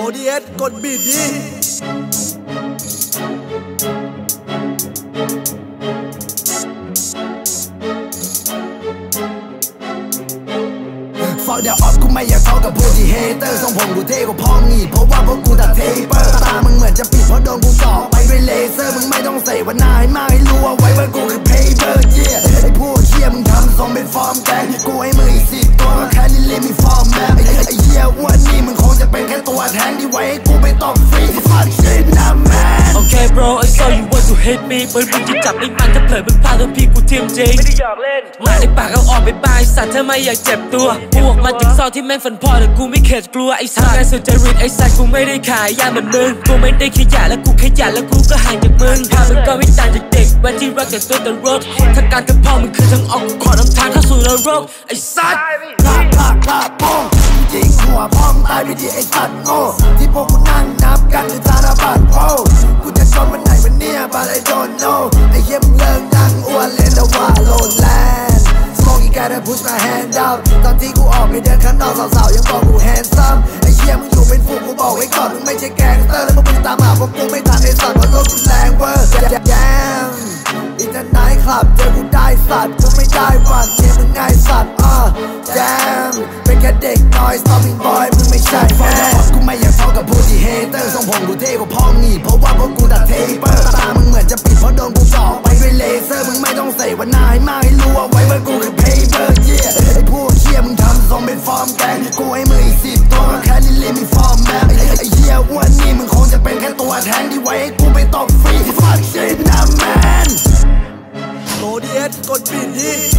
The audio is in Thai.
DS กดบีดดีฟังเดี๋ยวออฟกูไม่อยากเท่ากับพวกที่เฮเตอร์ทรงผมกูเท่กว่าพ่องีเพราะว่าพวกกูตัดเทเปอร์ตามึงเหมือนจะปิดเพราะโดนกูเจาะไปด้วยเลเซอร์มึงไม่ต้องใส่ว่าหน้าให้มากให้รู้ว่าไว้ว่ากูคือเพย์เบอร์เจี๊ยไอ้พวกเชี่ยมึงทำทรงเป็นฟอร์มแกงกูให้มืออีก10 ตัวก็แค่ลิมีฟอร์มแมปไอ้เหี้ยอ้วนนี่มึงคงจะเป็นแค่ตัวแทนที่ไว้ให้กูไปตบฟรีที่ฟังชินนะแมน Okay bro I saw you want to hate me ปืนมึงจะจับไอ้มันถ้าเผลอมึงพลาดโดนพี่กูทิ่มจริงไม่ได้อยากเล่นมาในปากเอาออกไปบายสัตว์ถ้าไม่อยากเจ็บตัวพวกมาถึงซอกที่แม่งฝันพอแต่กูไม่เข็ดกลัวไอ้สัตว์แม่สุจริตไอ้สัตว์กูไม่ได้ขายยาเหมือนมึงกูไม่ได้ขยันและกูขยันแล้วกูก็ห่างจากมึงพามึงก็ไม่ต่างจากเด็กวันที่รักแต่ตัวแต่รถถ้าการกับพ่อมึงคือทางออกกูขอนำทางเข้าสู่นรกไอ้สัตว์พลาโป้งจริงหัวพ่อมตายไปดีไอ้สัตว์โง่ที่พวกกูนั่งนับกันคือธนบัตรโอ้กูจะจนวันไหนวันเนี้ย but I don't know ไอ้เหี้ยมึงเลิกนั่งอ้วนเล่นแล้วว่าโลนแลนด์ Smoking gotta push my hand up ตอนที่กูออกไปเดินข้างนอกสาวๆยังบอกกู handsome ไอ้เหี้ยมึงอยู่เป็นฝูงกูบอกไว้ก่อนมึงไม่ใช่แก๊งสเตอร์แล้วพวกมึงตามหาพวกกูไม่ทันไอ้สัตว์เพราะรถกูแรงเวอร์อินเตอร์ไนท์คลับเจอกูได้สัตว์กูไม่ได้ฝันเนี่ยมึงง่ายสัตว์damn เป็นแค่เด็กน้อย stopping boy มึงไม่ใช่แฟนกูไม่อยากเท่ากับพวกที่เฮเตอร์ทรงผมกูเท่กว่าพ่องีเพราะว่าพวกกูตัดเทเปอร์ตามึงเหมือนจะปิดเพราะโดนกูเจาะไปด้วยเลเซอร์มึงไม่ต้องใส่ว่าหน้าให้มากให้รู้ว่าไว้ว่ากูคือเพย์เบอร์เจี๊ยไอ้พวกเชี่ยมึงทำทรงเป็นฟอร์มแกงกูให้มืออีก10 ตัวก็แค่ลิมีฟอร์มแมปไอ้เหี้ยอ้วนนี่มึงคงจะเป็นแค่ตัวแทนที่ไว้ให้กูไปตบฟรีที่ฟังชินนะแมน DS กดบีดดี